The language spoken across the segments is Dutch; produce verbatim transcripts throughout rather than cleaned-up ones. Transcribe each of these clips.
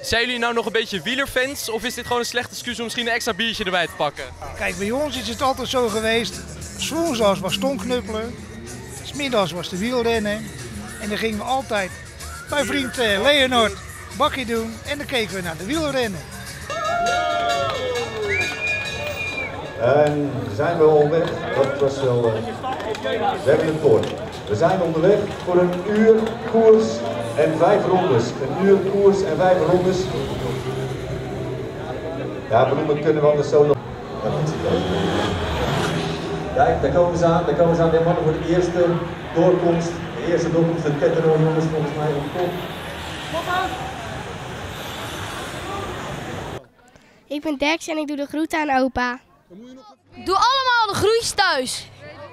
Zijn jullie nou nog een beetje wielerfans of is dit gewoon een slechte excuus om misschien een extra biertje erbij te pakken? Kijk, bij ons is het altijd zo geweest. 's Woensdags was stonkknuppelen, 's middags was de wielrennen. En dan gingen we altijd bij vriend eh, Leonard bakje doen en dan keken we naar de wielrennen. En zijn we onderweg, dat was wel, uh, we hebben het voor. We zijn onderweg voor een uur koers en vijf rondes. Een uur koers en vijf rondes. Ja, benoemen kunnen we anders zo nog. Kijk, daar komen ze aan, daar komen ze aan. De mannen voor de eerste doorkomst. De eerste doorkomst, de Tettenrol jongens volgens mij op kop. Ik ben Dex en ik doe de groeten aan opa. Doe allemaal de groetjes thuis.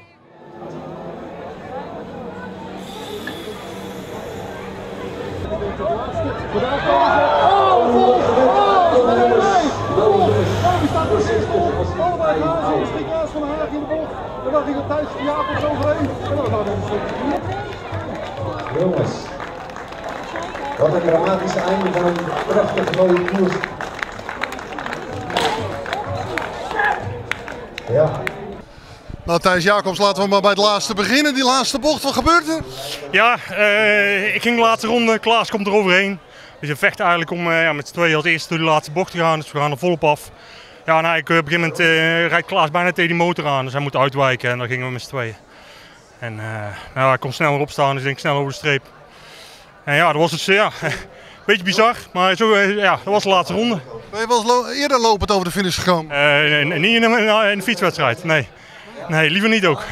Jongens, wat een dramatische einde van een prachtig mooie koers. Ja. Nou, Thijs Jacobs, laten we maar bij het laatste beginnen. Die laatste bocht, wat gebeurt er? Ja, uh, ik ging de laatste ronde, Klaas komt er overheen. Dus we vechten eigenlijk om uh, ja, met z'n tweeën als eerste door de laatste bocht te gaan. Dus we gaan er volop af. Ja, en eigenlijk, uh, op een gegeven moment uh, rijdt Klaas bijna tegen die motor aan. Dus hij moet uitwijken en dan gingen we met z'n tweeën. En uh, nou, hij kon sneller opstaan, dus ik denk snel over de streep. En ja, dat was dus ja, een beetje bizar, maar zo, uh, ja, dat was de laatste ronde. Ben je wel eens lo eerder lopend over de finish gekomen? Uh, niet in een, in een fietswedstrijd, nee. Nee, liever niet ook.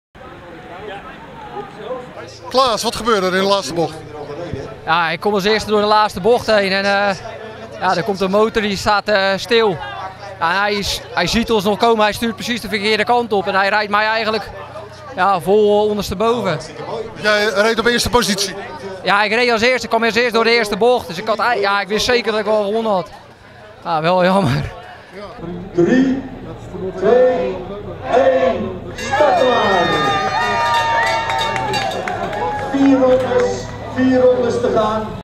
Klaas, wat gebeurde er in de laatste bocht? Ja, ik kom als eerste door de laatste bocht heen en uh, ja, er komt een motor die staat uh, stil. Ja, hij, is, hij ziet ons nog komen, hij stuurt precies de verkeerde kant op en hij rijdt mij eigenlijk ja, vol ondersteboven. Jij reed op eerste positie? Ja, ik reed als eerste, ik kwam als eerste door de eerste bocht, dus ik, had, ja, ik wist zeker dat ik wel gewonnen had. Ja, wel jammer. drie, twee, één, startlaan! Vier rondes, vier rondes te gaan.